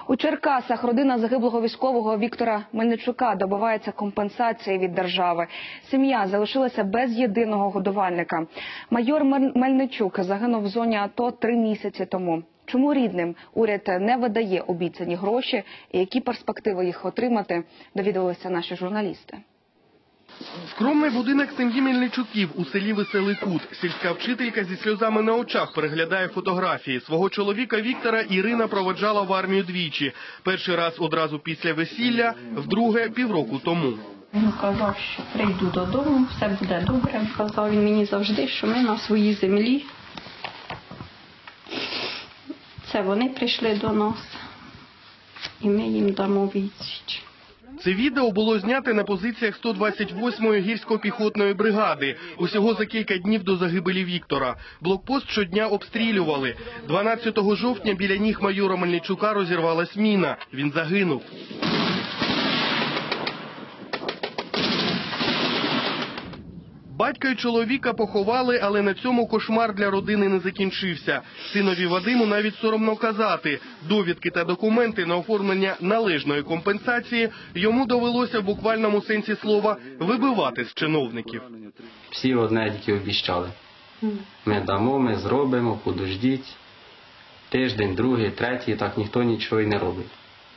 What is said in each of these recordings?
У Черкасах родина загиблого військового Віктора Мельничука добивається компенсації від держави. Сім'я залишилася без єдиного годувальника. Майор Мельничук загинув в зоні АТО 3 місяці тому. Чому рідним уряд не видає обіцяні гроші і які перспективи їх отримати, довідувалися наші журналісти. Скромний будинок сім'ї Мельничуків у селі Веселий Кут. Сільська вчителька зі сльозами на очах переглядає фотографії. Свого чоловіка Віктора Ірина проводжала в армію двічі. Перший раз одразу після весілля, вдруге півроку тому. Він казав, що прийду додому, все буде добре. Казав він мені завжди, що ми на своїй землі. Це вони прийшли до нас, і ми їм дамо відсіч. Це відео було знято на позиціях 128-ї гірсько-піхотної бригади. Усього за кілька днів до загибелі Віктора. Блокпост щодня обстрілювали. 12 жовтня біля ніг майора Мельничука розірвалась міна. Він загинув. Батька й чоловіка поховали, але на цьому кошмар для родини не закінчився. Синові Вадиму навіть соромно казати. Довідки та документи на оформлення належної компенсації йому довелося в буквальному сенсі слова вибивати з чиновників. Всі одне тільки обіцяли. Ми дамо, ми зробимо, подождіть. Тиждень, другий, третій, так ніхто нічого й не робить.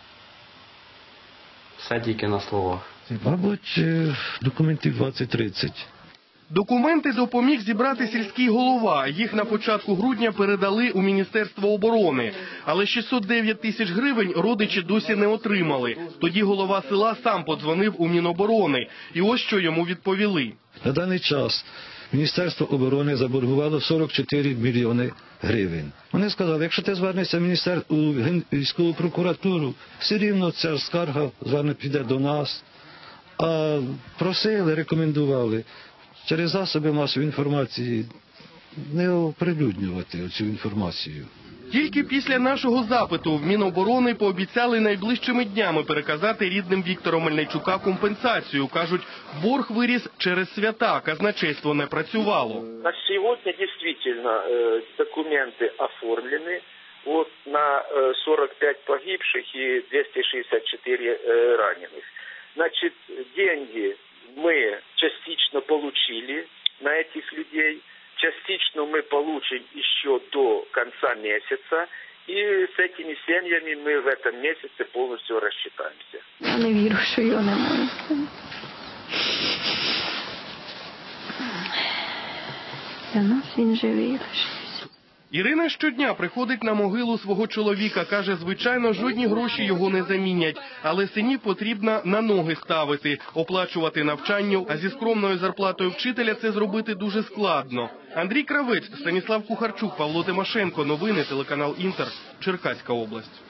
Все тільки на словах. Мабуть, документів 20-30. Документи допоміг зібрати сільський голова. Їх на початку грудня передали у Міністерство оборони. Але 609 тисяч гривень родичі досі не отримали. Тоді голова села сам подзвонив у Міноборони. І ось що йому відповіли. На даний час Міністерство оборони заборгувало 44 мільйони гривень. Вони сказали, якщо ти звернешся у військову прокуратуру, все рівно ця скарга піде до нас. А просили, рекомендували через засоби масової інформації не оприлюднювати цю інформацію. Тільки після нашого запиту в Міноборони пообіцяли найближчими днями переказати рідним Віктора Мельничука компенсацію. Кажуть, борг виріс через свята, казначейство не працювало. На сьогодні дійсно документи оформлені. На 45 погибших и 264 раненых. Значит, деньги мы частично получили на этих людей, частично мы получим еще до конца месяца, и с этими семьями мы в этом месяце полностью рассчитаемся. Я не вірю, що його немає. Для нас він живий лише. Ірина щодня приходить на могилу свого чоловіка. Каже, звичайно, жодні гроші його не замінять. Але синів потрібно на ноги ставити, оплачувати навчання. А зі скромною зарплатою вчителя це зробити дуже складно. Андрій Кравець, Станіслав Кухарчук, Павло Тимошенко. Новини, телеканал Інтер, Черкаська область.